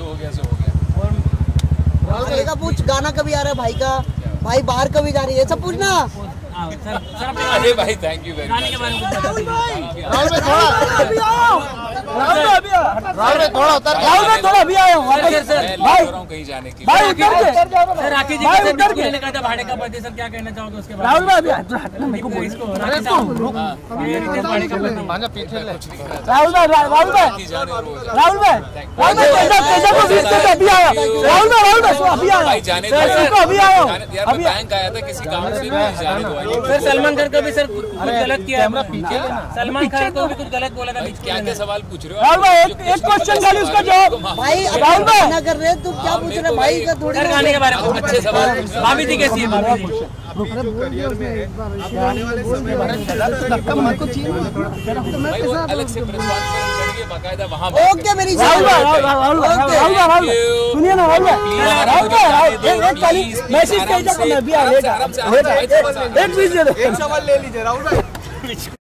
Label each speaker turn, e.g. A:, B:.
A: हो गया सो हो गया।
B: भाई का पूछ, गाना कभी आ रहा है भाई का, भाई बाहर कभी जा रही है, सब पूछना।
A: अरे भाई थैंक यू वेरी मच।
C: थोड़ा अभी आया हूँ
A: कहीं जाने की।
C: राकेश जी ने कहा था भाड़े का बर्थडे, सर क्या कहना चाहोगे उसके बारे में? राहुल भाई
A: अभी बैंक आया था किसी काम से, जाने दो।
C: सर सलमान खान को भी सर कुछ गलत किया है, सलमान खान को भी कुछ गलत बोला था।
A: क्या क्या सवाल पूछ रहे हो?
C: राहुल भाई एक क्वेश्चन खाली उसका जवाब।
B: भाई राहुल भाई ना कर रहे, तू क्या पूछ रहे भाई का? थोड़ी
C: गाने के बारे में
A: अच्छे सवाल।
C: भाभी जी कैसी है? भाभी जी
A: अलग से प्रेस कॉन्फ्रेंस करेंगे बाकायदा वहाँ।
B: ओके मेरी
C: सुनिए ना मैसेज एक सवाल ले लीजिए राहुल भाई।